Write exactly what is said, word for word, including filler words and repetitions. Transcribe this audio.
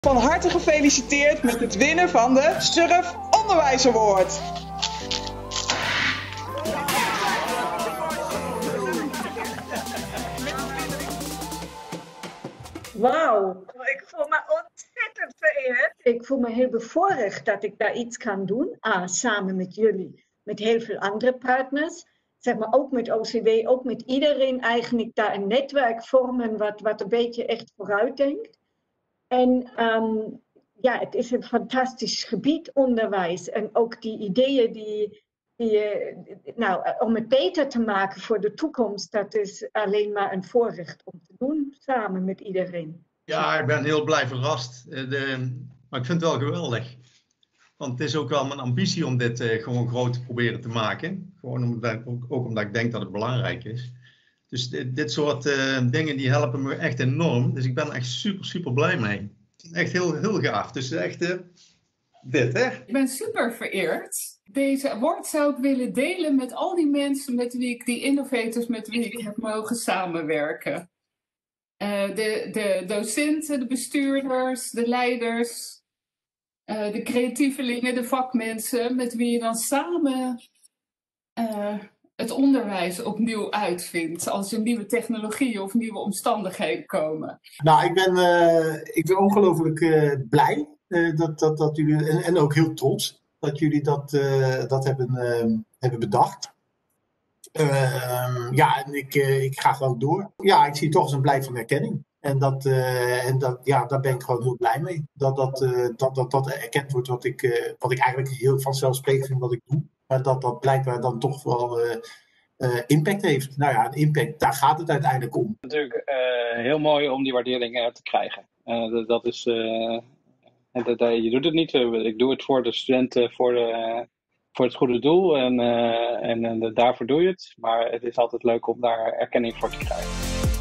Van harte gefeliciteerd met het winnen van de Surf Onderwijs Award. Wauw, ik voel me ontzettend vereerd. Ik voel me heel bevoorrecht dat ik daar iets kan doen. Ah, samen met jullie, met heel veel andere partners. Zeg maar ook met O C W, ook met iedereen eigenlijk daar een netwerk vormen wat, wat een beetje echt vooruit denkt. En um, ja, het is een fantastisch gebied, onderwijs. En ook die ideeën die, die nou, om het beter te maken voor de toekomst, dat is alleen maar een voorrecht om te doen, samen met iedereen. Ja, ik ben heel blij verrast. De, maar ik vind het wel geweldig. Want het is ook wel mijn ambitie om dit uh, gewoon groot te proberen te maken. Gewoon omdat, ook, ook omdat ik denk dat het belangrijk is. Dus dit, dit soort uh, dingen die helpen me echt enorm. Dus ik ben er echt super, super blij mee. Echt heel, heel gaaf. Dus echt uh, dit, hè? Ik ben super vereerd. Deze award zou ik willen delen met al die mensen met wie ik, die innovators met wie ik heb mogen samenwerken. Uh, de, de docenten, de bestuurders, de leiders, uh, de creatievelingen, de vakmensen, met wie je dan samen uh, het onderwijs opnieuw uitvindt als er nieuwe technologieën of nieuwe omstandigheden komen. Nou, ik ben, uh, ik ben ongelooflijk uh, blij uh, dat, dat, dat jullie, en, en ook heel trots dat jullie dat, uh, dat hebben, uh, hebben bedacht. Uh, ja, en ik, uh, ik ga gewoon door. Ja, ik zie toch eens een blijk van herkenning. En, dat, uh, en dat, ja, daar ben ik gewoon heel blij mee. Dat dat, uh, dat, dat, dat erkend wordt wat ik, uh, wat ik eigenlijk heel vanzelfsprekend vind wat ik doe. Maar dat dat blijkbaar dan toch wel uh, uh, impact heeft. Nou ja, een impact, daar gaat het uiteindelijk om. Natuurlijk uh, heel mooi om die waardering uh, te krijgen. Uh, dat, dat is, uh, dat, uh, je doet het niet. Uh, ik doe het voor de studenten, voor de... Uh, voor het goede doel en, uh, en, en daarvoor doe je het. Maar het is altijd leuk om daar erkenning voor te krijgen.